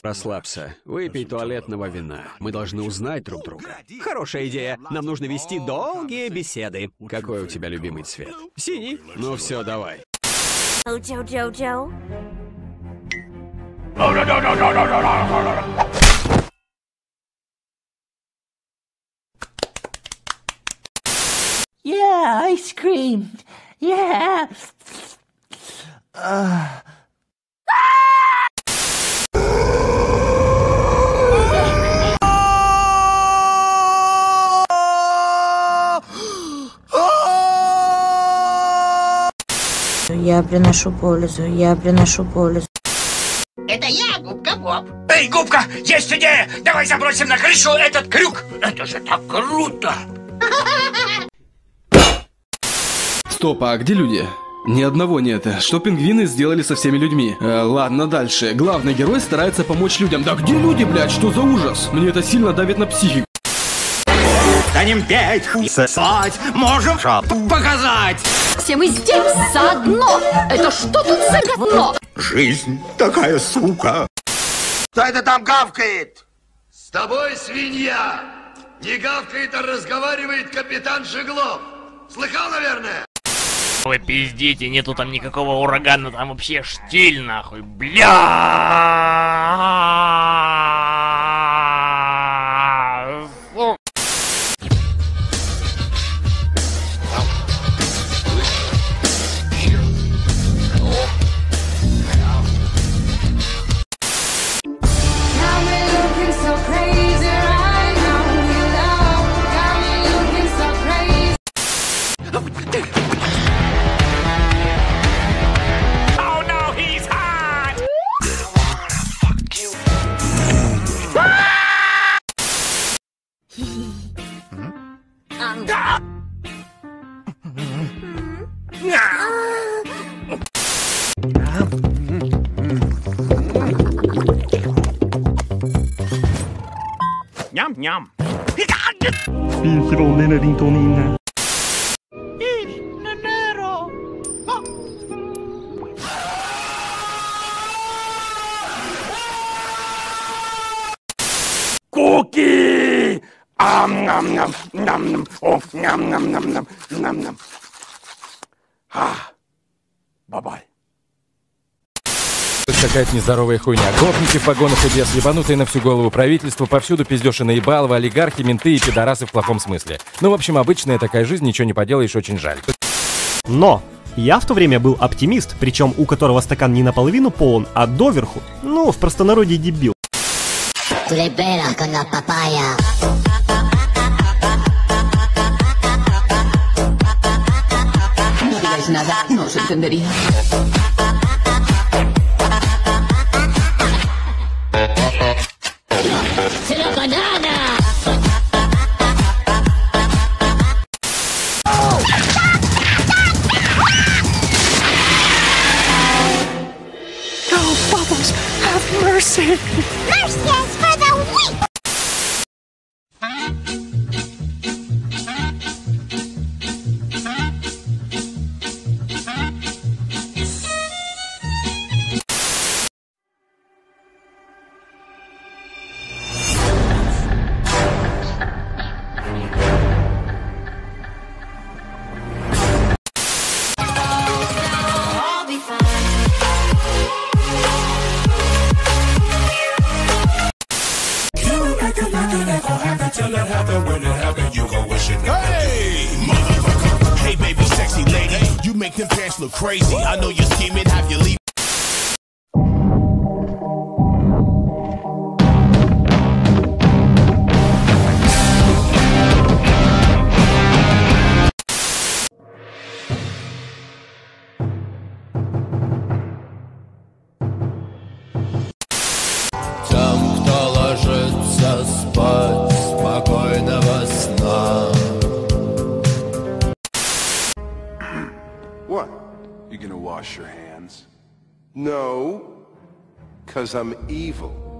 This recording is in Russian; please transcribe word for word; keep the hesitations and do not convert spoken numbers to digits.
Расслабься. Выпей туалетного вина. Мы должны узнать друг друга. Хорошая идея. Нам нужно вести долгие беседы. Какой у тебя любимый цвет? Синий. Ну все, давай. Joe, Joe, Joe. Yeah, ice cream. Yeah. Uh... Я приношу пользу, я приношу пользу. Это я, Губка Боб. Эй, Губка, есть идея! Давай забросим на крышу этот крюк! Это же так круто! Стоп, а где люди? Ни одного нет. Что пингвины сделали со всеми людьми? Э, ладно, дальше. Главный герой старается помочь людям. Да где люди, блядь? Что за ужас? Мне это сильно давит на психику. Станем петь, сосать, можем шапу показать. Все мы здесь заодно. Это что тут за говно? Жизнь такая сука. Кто это там гавкает? С тобой, свинья! Не гавкает, а разговаривает капитан Жиглов. Слыхал, наверное? Вы пиздите, нету там никакого урагана, там вообще штиль нахуй, бля. Ням-ням. Куки! Ам-нам-нам-нам-нам. О, ням-нам-нам-нам-нам-нам. А, бабай. Какая-то нездоровая хуйня. Гопники в погонах и без, ебанутые на всю голову правительство, повсюду пиздёши наебалово, олигархи, менты и пидорасы в плохом смысле. Ну, в общем, обычная такая жизнь, ничего не поделаешь, очень жаль. Но я в то время был оптимист, причем у которого стакан не наполовину полон, а доверху. Ну, в простонародье дебил. Nada, no se entendería. ¡La banana! No, Bubbles, have mercy. Mercy is for the weak! Hey, baby, sexy lady, you make them pants look crazy. I know you're scheming, have you leave? Тем, кто ложится спать, спокойного сна. What? You gonna wash your hands? No, 'cause I'm evil.